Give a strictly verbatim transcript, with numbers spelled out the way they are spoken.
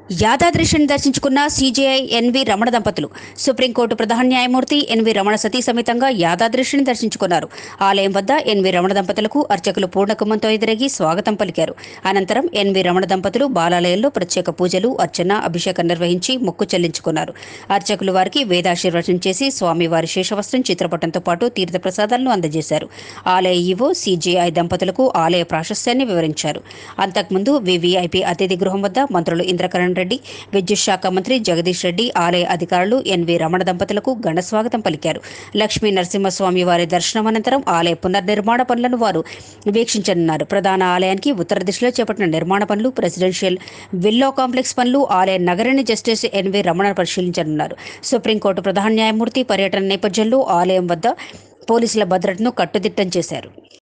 యాదాద్రిని దర్శించుకున్న CJI N V Ramana దంపతులు. Supreme court ప్రధాన న్యాయమూర్తి ఎన్వి రమణ సతీ సమేతంగా యాదాద్రిని దర్శించుకున్నారు. ఆలయం వద్ద ఎన్వి రమణ దంపతులకు అర్చకులు పూర్ణకుంభంతో ఎదురగి స్వాగతం పలికారు. అనంతరం ఎన్వి రమణ దంపతులు బాలాలయంలో ప్రత్యేక పూజలు, అర్చన, అభిషేకం నిర్వహించి మొక్కు చెల్లించుకున్నారు. అర్చకులు వారికి వేదాశీర్వచనం చేసి స్వామివారి శేషవస్త్రం, చిత్రపటంతో పాటు తీర్థప్రసాదాలను అందజేశారు. ఆలయ ఈవో సీజేఐ దంపతులకు ఆలయ ప్రాశస్త్యాన్ని వివరించారు. అంతకుముందు వివిఐపి అతిథి గృహం వద్ద మంత్రులు ఇంద్రకరణ్ రెడ్డి, విద్యుత్ శాఖ మంత్రి జగదీష్ రెడ్డి, ఆలయ అధికారులు ఎన్వి రమణ దంపతులకు ఘన స్వాగతం పలికారు. లక్ష్మీ నరసింహస్వామి వారి దర్శనం అనంతరం ఆలయ పునర్నిర్మాణ పనులను వారు వీక్షించనున్నారు. ప్రధాన ఆలయానికి ఉత్తర దిశలో చేపట్టిన నిర్మాణ పనులు, ప్రెసిడెన్షియల్ విల్లా కాంప్లెక్స్ పనులు ఆలయ నగరాన్ని జస్టిస్ ఎన్వి రమణ పరిశీలించనున్నారు. సుప్రీంకోర్టు ప్రధాన న్యాయమూర్తి పర్యటన నేపథ్యంలో ఆలయం వద్ద పోలీసుల భద్రతను కట్టుదిట్టం చేశారు.